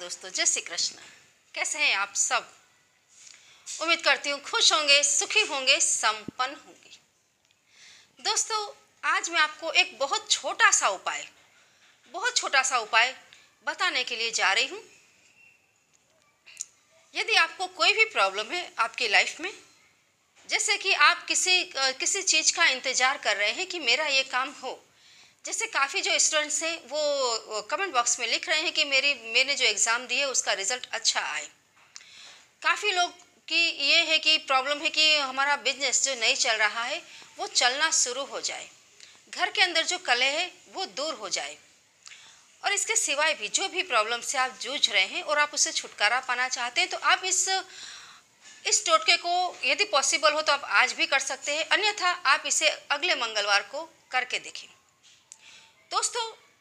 दोस्तों, जय श्री कृष्ण। कैसे हैं आप सब? उम्मीद करती हूँ खुश होंगे, सुखी होंगे, संपन्न होंगे। दोस्तों, आज मैं आपको एक बहुत छोटा सा उपाय बताने के लिए जा रही हूँ। यदि आपको कोई भी प्रॉब्लम है आपकी लाइफ में, जैसे कि आप किसी चीज़ का इंतज़ार कर रहे हैं कि मेरा ये काम हो। जैसे काफ़ी जो स्टूडेंट्स हैं वो कमेंट बॉक्स में लिख रहे हैं कि मैंने जो एग्ज़ाम दिए उसका रिज़ल्ट अच्छा आए। काफ़ी लोग की ये है कि प्रॉब्लम है कि हमारा बिजनेस जो नहीं चल रहा है वो चलना शुरू हो जाए, घर के अंदर जो कलह है वो दूर हो जाए। और इसके सिवाय भी जो भी प्रॉब्लम से आप जूझ रहे हैं और आप उससे छुटकारा पाना चाहते हैं, तो आप इस टोटके को यदि पॉसिबल हो तो आप आज भी कर सकते हैं, अन्यथा आप इसे अगले मंगलवार को करके देखें। दोस्तों,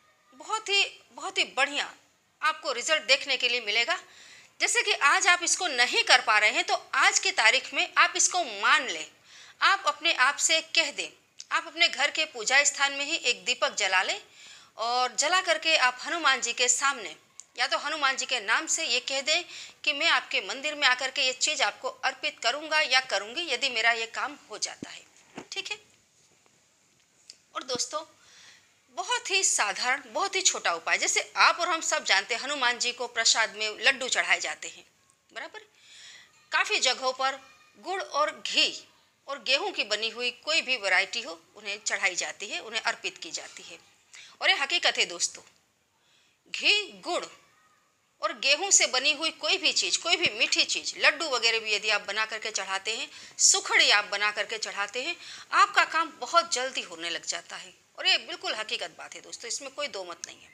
बहुत ही बढ़िया आपको रिजल्ट देखने के लिए मिलेगा। जैसे कि आज आप इसको नहीं कर पा रहे हैं तो आज की तारीख में आप इसको मान लें। आप अपने आप से कह दें, आप अपने घर के पूजा स्थान में ही एक दीपक जला लें और जला करके आप हनुमान जी के सामने या तो हनुमान जी के नाम से ये कह दें कि मैं आपके मंदिर में आकर के ये चीज़ आपको अर्पित करूँगा या करूँगी यदि मेरा ये काम हो जाता है। ठीक है। और दोस्तों, बहुत ही साधारण, बहुत ही छोटा उपाय। जैसे आप और हम सब जानते हैं हनुमान जी को प्रसाद में लड्डू चढ़ाए जाते हैं, बराबर। काफ़ी जगहों पर गुड़ और घी और गेहूं की बनी हुई कोई भी वैरायटी हो उन्हें चढ़ाई जाती है, उन्हें अर्पित की जाती है। और ये हकीकत है दोस्तों, घी, गुड़ और गेहूं से बनी हुई कोई भी चीज़, कोई भी मीठी चीज़, लड्डू वगैरह भी यदि आप बना करके चढ़ाते हैं, सुखड़ी आप बना करके चढ़ाते हैं, आपका काम बहुत जल्दी होने लग जाता है। और ये बिल्कुल हकीकत बात है दोस्तों, इसमें कोई दो मत नहीं है।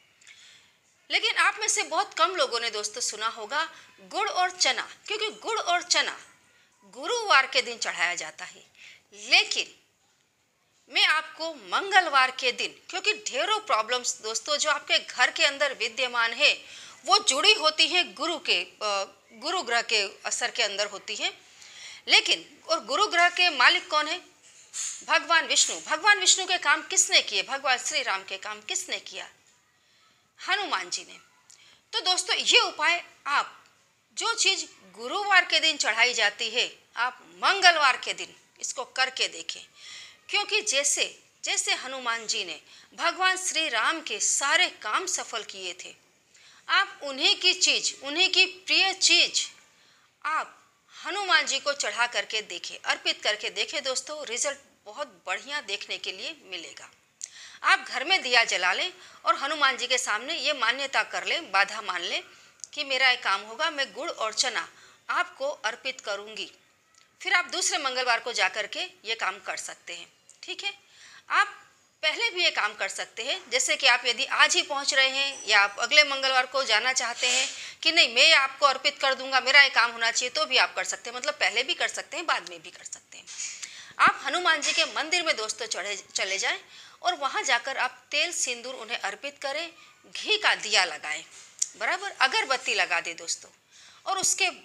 लेकिन आप में से बहुत कम लोगों ने दोस्तों सुना होगा गुड़ और चना, क्योंकि गुड़ और चना गुरुवार के दिन चढ़ाया जाता है। लेकिन मैं आपको मंगलवार के दिन, क्योंकि ढेरों प्रॉब्लम्स दोस्तों जो आपके घर के अंदर विद्यमान है वो जुड़ी होती है गुरु ग्रह के असर के अंदर होती है। लेकिन और गुरु ग्रह के मालिक कौन है? भगवान विष्णु। भगवान विष्णु के काम किसने किए? भगवान श्री राम के काम किसने किया? हनुमान जी ने। तो दोस्तों, ये उपाय आप जो चीज गुरुवार के दिन चढ़ाई जाती है आप मंगलवार के दिन इसको करके देखें। क्योंकि जैसे जैसे हनुमान जी ने भगवान श्री राम के सारे काम सफल किए थे, आप उन्हीं की चीज, उन्हीं की प्रिय चीज आप हनुमान जी को चढ़ा करके देखें, अर्पित करके देखें। दोस्तों, रिजल्ट बहुत बढ़िया देखने के लिए मिलेगा। आप घर में दिया जला लें और हनुमान जी के सामने ये मान्यता कर लें, बाधा मान लें कि मेरा एक काम होगा, मैं गुड़ और चना आपको अर्पित करूंगी। फिर आप दूसरे मंगलवार को जाकर के ये काम कर सकते हैं। ठीक है। आप पहले भी ये काम कर सकते हैं, जैसे कि आप यदि आज ही पहुंच रहे हैं या आप अगले मंगलवार को जाना चाहते हैं कि नहीं मैं आपको अर्पित कर दूंगा, मेरा ये काम होना चाहिए, तो भी आप कर सकते हैं। मतलब पहले भी कर सकते हैं, बाद में भी कर सकते हैं। आप हनुमान जी के मंदिर में दोस्तों चले जाएं और वहां जाकर आप तेल सिंदूर उन्हें अर्पित करें, घी का दिया लगाएं, बराबर, अगरबत्ती लगा दें दोस्तों। और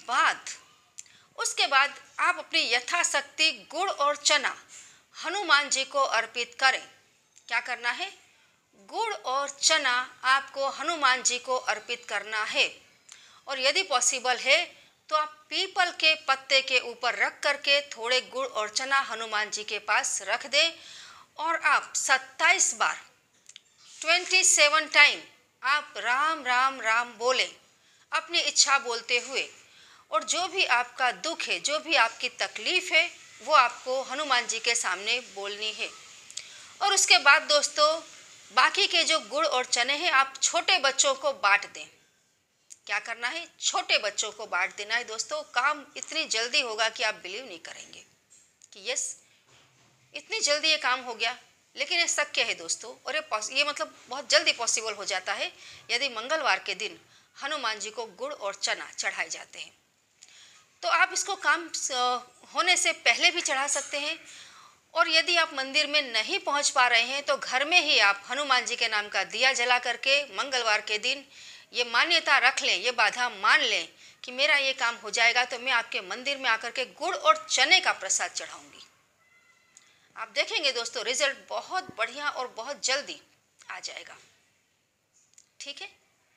उसके बाद आप अपनी यथाशक्ति गुड़ और चना हनुमान जी को अर्पित करें। क्या करना है? गुड़ और चना आपको हनुमान जी को अर्पित करना है। और यदि पॉसिबल है तो आप पीपल के पत्ते के ऊपर रख करके थोड़े गुड़ और चना हनुमान जी के पास रख दें और आप 27 बार 27 टाइम आप राम राम राम बोलें, अपनी इच्छा बोलते हुए। और जो भी आपका दुख है, जो भी आपकी तकलीफ है, वो आपको हनुमान जी के सामने बोलनी है। और उसके बाद दोस्तों, बाकी के जो गुड़ और चने हैं आप छोटे बच्चों को बांट दें। क्या करना है? छोटे बच्चों को बांट देना है दोस्तों। काम इतनी जल्दी होगा कि आप बिलीव नहीं करेंगे कि यस, इतनी जल्दी ये काम हो गया। लेकिन ये शक्य है दोस्तों, और ये मतलब बहुत जल्दी पॉसिबल हो जाता है यदि मंगलवार के दिन हनुमान जी को गुड़ और चना चढ़ाए जाते हैं। तो आप इसको काम होने से पहले भी चढ़ा सकते हैं। और यदि आप मंदिर में नहीं पहुंच पा रहे हैं तो घर में ही आप हनुमान जी के नाम का दिया जला करके मंगलवार के दिन ये मान्यता रख लें, ये बाधा मान लें कि मेरा ये काम हो जाएगा तो मैं आपके मंदिर में आकर के गुड़ और चने का प्रसाद चढ़ाऊंगी। आप देखेंगे दोस्तों, रिजल्ट बहुत बढ़िया और बहुत जल्दी आ जाएगा। ठीक है।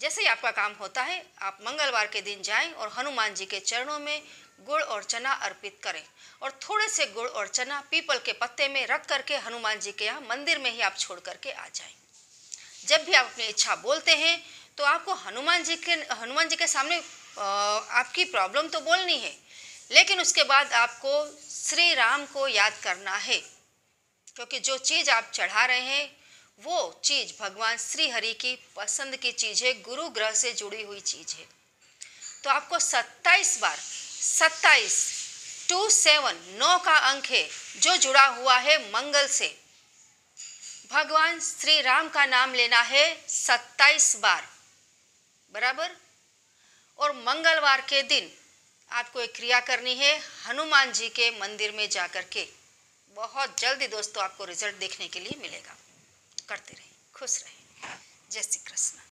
जैसे ही आपका काम होता है, आप मंगलवार के दिन जाएं और हनुमान जी के चरणों में गुड़ और चना अर्पित करें और थोड़े से गुड़ और चना पीपल के पत्ते में रख करके हनुमान जी के यहाँ मंदिर में ही आप छोड़ करके आ जाएं। जब भी आप अपनी इच्छा बोलते हैं तो आपको हनुमान जी के सामने आपकी प्रॉब्लम तो बोलनी है, लेकिन उसके बाद आपको श्री राम को याद करना है, क्योंकि जो चीज़ आप चढ़ा रहे हैं वो चीज़ भगवान श्री हरि की पसंद की चीज़ है, गुरु ग्रह से जुड़ी हुई चीज़ है। तो आपको 27 बार, 27 27 9 का अंक है जो जुड़ा हुआ है मंगल से, भगवान श्री राम का नाम लेना है 27 बार, बराबर। और मंगलवार के दिन आपको एक क्रिया करनी है हनुमान जी के मंदिर में जाकर के। बहुत जल्दी दोस्तों आपको रिजल्ट देखने के लिए मिलेगा। करते रहिए, खुश रहिए। जय श्री कृष्ण।